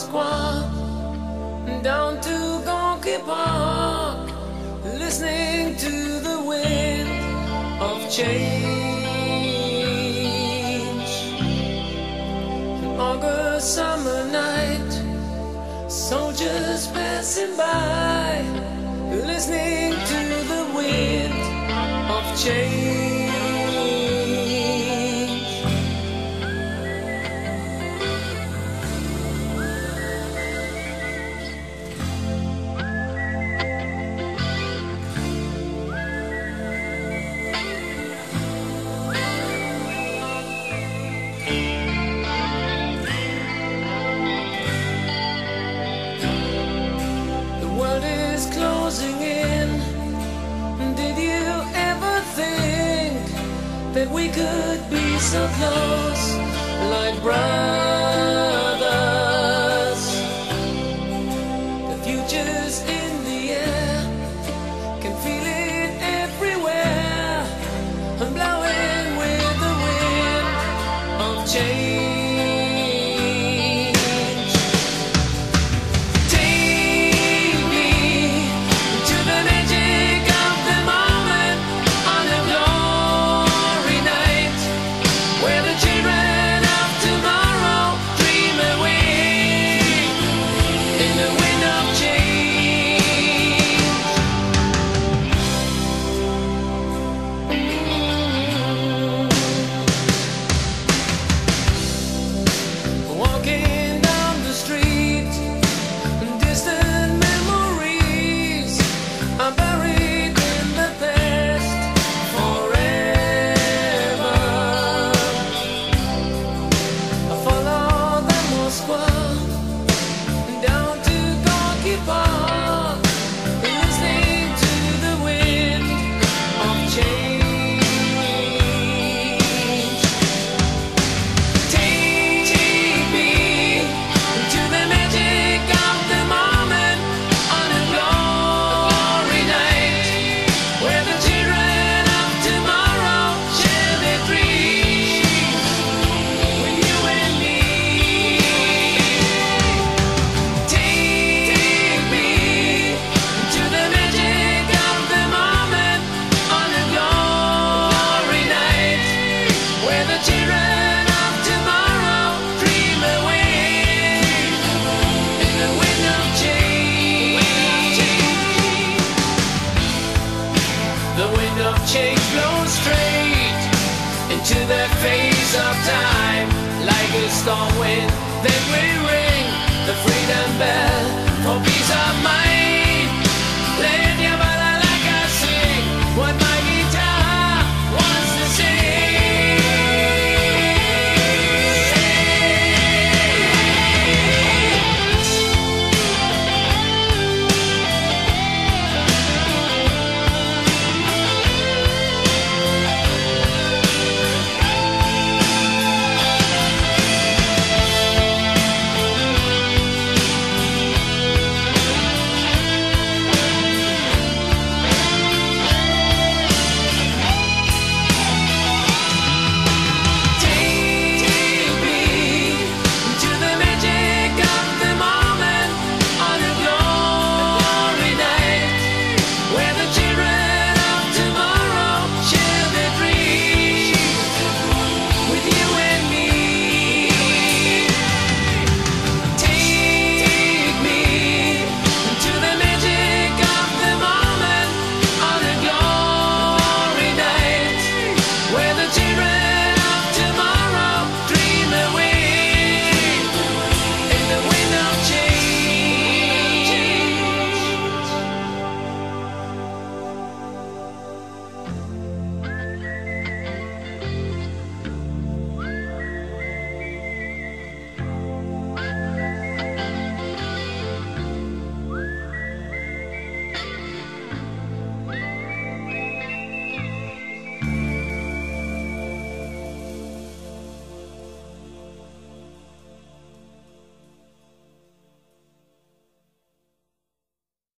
Moscow down to Gonky Park, listening to the wind of change. An August summer night, soldiers passing by, listening to the wind of change. The world is closing in. Did you ever think that we could be so close, like brothers? The future's in the air, can feel it everywhere. I'm blowing with the wind of change. Take me to the magic of the moment on a glory night, where the children of tomorrow dream away in the wind of change. Walking down the street, distant memories are buried in the past forever. I follow the Moscow down to Gonky Park, listening to the wind of change. Take me to the magic of the moment on a glory night, where the children of tomorrow share their dreams with you and me. Take me to the magic of the moment on a glory night, where the children of tomorrow dream away in the wind of change. The wind of change blows straight into the face of time, like a storm wind. Then we ring the freedom bell.